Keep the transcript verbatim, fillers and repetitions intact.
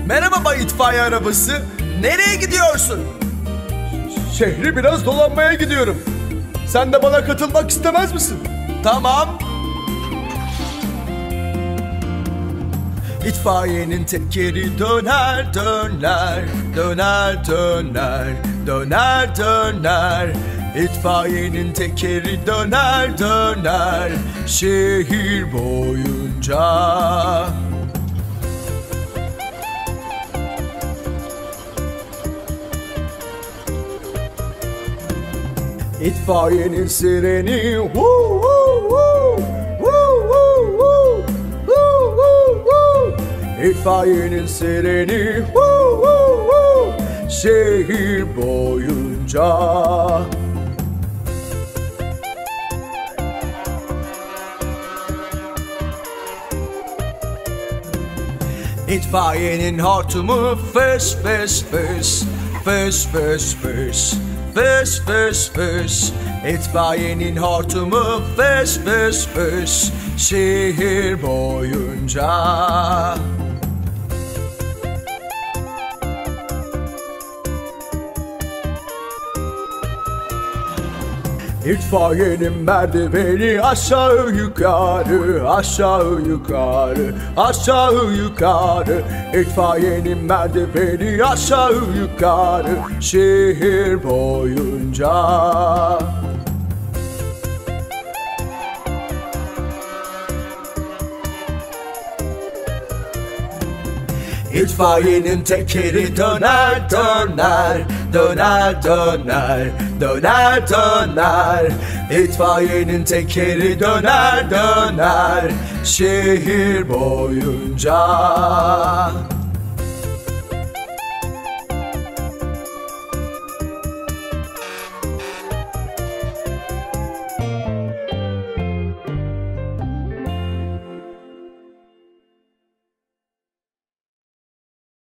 Merhaba Bay İtfaiye Arabası. Nereye gidiyorsun? Şehri biraz dolanmaya gidiyorum. Sen de bana katılmak istemez misin? Tamam. İtfaiyenin tekeri döner döner, döner döner, döner döner. İtfaiyenin tekeri döner döner, şehir boyunca. İtfaiyenin sireni woo woo woo, woo woo woo, woo woo woo. İtfaiyenin sireni woo woo woo, şehir boyunca. İtfaiyenin hortumu fış fış fış, fış fış fış, fış fış fış. İtfaiyenin hortumu fış fış fış, şehir boyunca. İtfaiyenin merdiveni aşağı yukarı, aşağı yukarı, aşağı yukarı. İtfaiyenin merdiveni aşağı yukarı, şehir boyunca. İtfaiyenin tekeri döner döner, döner döner, döner döner. İtfaiyenin tekeri döner döner, şehir boyunca.